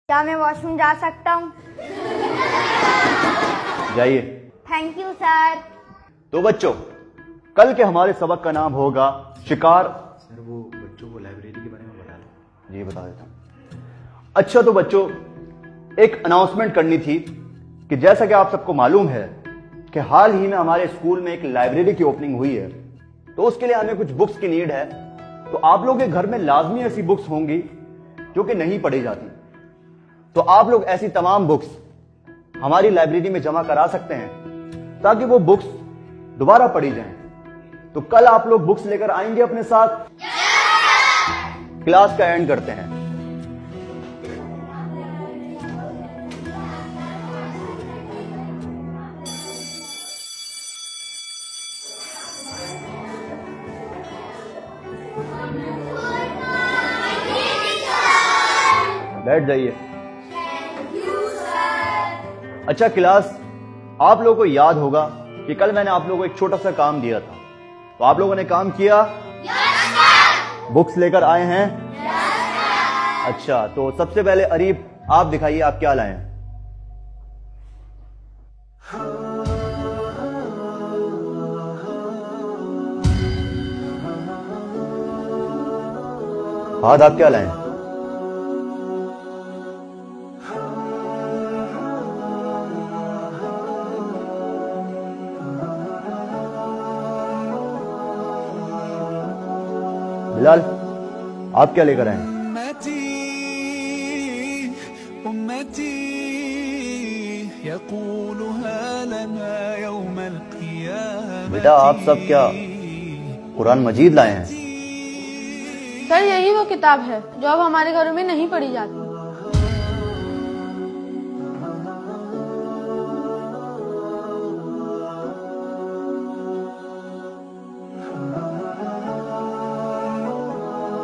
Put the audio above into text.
क्या मैं वॉशरूम जा सकता हूँ? जाइए। Thank you sir. तो बच्चों, कल के हमारे सबक का नाम होगा शिकार। सर वो बच्चों को लाइब्रेरी के बारे में बता दो। जी बता देता हूं। अच्छा तो बच्चों, एक अनाउंसमेंट करनी थी कि जैसा कि आप सबको मालूम है कि हाल ही में हमारे स्कूल में एक लाइब्रेरी की ओपनिंग हुई है, तो उसके लिए हमें कुछ बुक्स की नीड है। तो आप लोगों के घर में लाजमी ऐसी बुक्स होंगी जो कि नहीं पढ़ी जाती, तो आप लोग ऐसी तमाम बुक्स हमारी लाइब्रेरी में जमा करा सकते हैं ताकि वो बुक्स दोबारा पढ़ी जाएं। तो कल आप लोग बुक्स लेकर आएंगे अपने साथ? क्लास का एंड करते हैं। बैठ जाइए। अच्छा क्लास, आप लोगों को याद होगा कि कल मैंने आप लोगों को एक छोटा सा काम दिया था, तो आप लोगों ने काम किया? बुक्स लेकर आए हैं? अच्छा, तो सबसे पहले अरीब आप दिखाइए आप क्या लाए हैं। हाथ आप क्या लाए हैं? बिलाल, आप क्या लेकर आए हैं? बेटा आप सब क्या कुरान मजीद लाए हैं? सर यही वो किताब है जो अब हमारे घरों में नहीं पढ़ी जाती।